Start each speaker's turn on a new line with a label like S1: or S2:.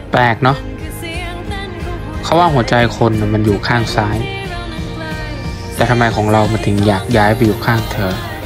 S1: แปลกเนาะเขาว่าหัวใจคนน่ะมันอยู่ข้างซ้ายแต่ทำไมของเรามันถึงอยากย้ายไปอยู่ข้างเธอ